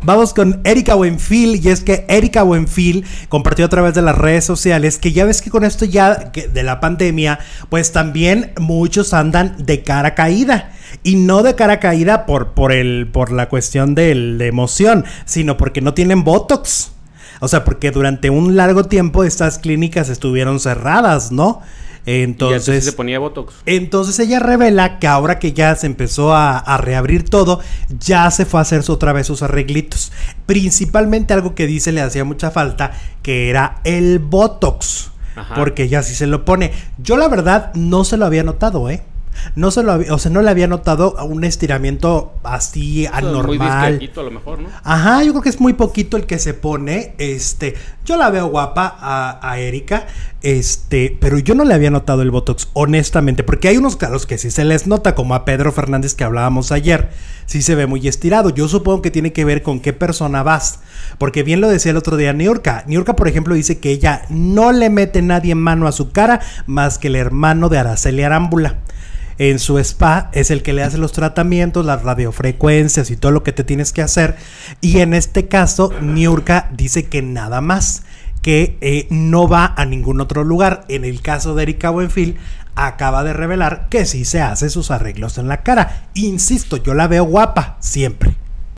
Vamos con Erika Buenfil, y es que Erika Buenfil compartió a través de las redes sociales que ya ves que con esto ya de la pandemia, pues también muchos andan de cara caída. Y no de cara caída por la cuestión de emoción, sino porque no tienen Botox. O sea, porque durante un largo tiempo estas clínicas estuvieron cerradas, ¿no? Entonces se ponía Botox. Entonces ella revela que ahora que ya se empezó a reabrir todo, ya se fue a hacer otra vez sus arreglitos. Principalmente algo que dice le hacía mucha falta, que era el Botox. Ajá. Porque ella sí se lo pone. Yo la verdad no se lo había notado, no se lo había, o sea, no le había notado un estiramiento así anormal. Muy discretito a lo mejor, ¿no? Ajá, yo creo que es muy poquito el que se pone. Yo la veo guapa a Erika, pero yo no le había notado el Botox, honestamente, porque hay unos casos que sí se les nota, como a Pedro Fernández que hablábamos ayer, sí se ve muy estirado. Yo supongo que tiene que ver con qué persona vas, porque bien lo decía el otro día Niurka, por ejemplo, dice que ella no le mete nadie mano a su cara más que el hermano de Araceli Arámbula. En su spa es el que le hace los tratamientos, las radiofrecuencias y todo lo que te tienes que hacer. Y en este caso, Niurka dice que nada más, que no va a ningún otro lugar. En el caso de Erika Buenfil, acaba de revelar que sí se hace sus arreglos en la cara. Insisto, yo la veo guapa siempre.